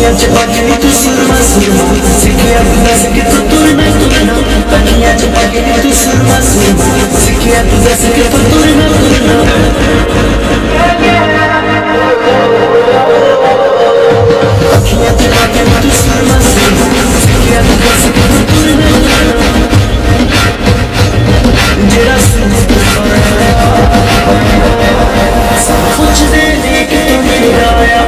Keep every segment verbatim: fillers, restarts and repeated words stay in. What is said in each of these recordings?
अखियां चपा के नी तू सुरमा सुरमा सिखिया तू दस के तू तुरना तुरना अखियां चपा के नी तू सुरमा सुरमा सिखिया तू दस के तू तुरना तुरना अखियां चपा के नी तू सुरमा सुरमा सिखिया तू दस के तू तुरना तुरना जेड़ा सुन कुछ दे दे के तू मेरा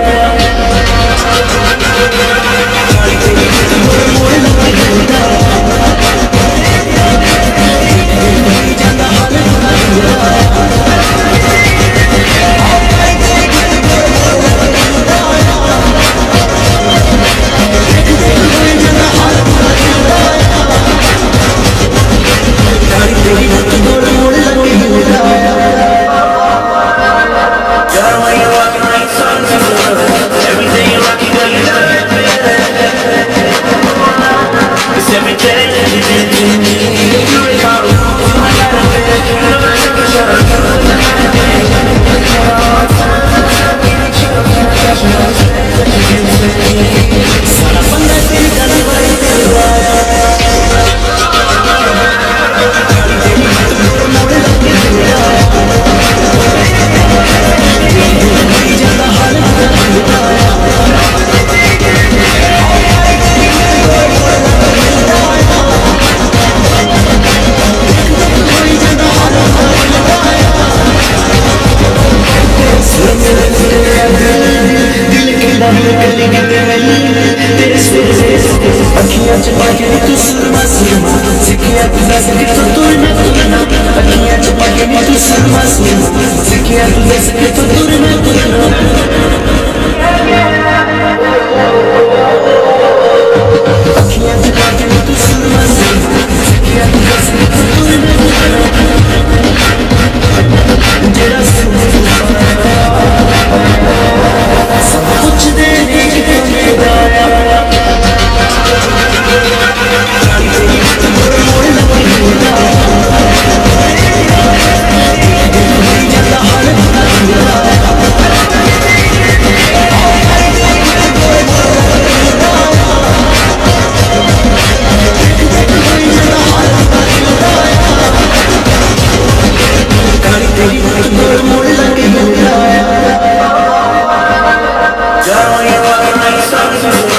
अखियां चपा के नी तू सुरमा सुरमा सिखिया तू दस के तू तुरना तुरना अखियां चपा के नी तू सुरमा सुरमा सिखिया तू दस के तू तुरना तुरना अखियां चपा के नी तू सुरमा सुरमा सिखिया तू दस के तू तुरना तुरना जेड़ा सुन सब कुछ दे दे के मेरा Girl, when you're walking like something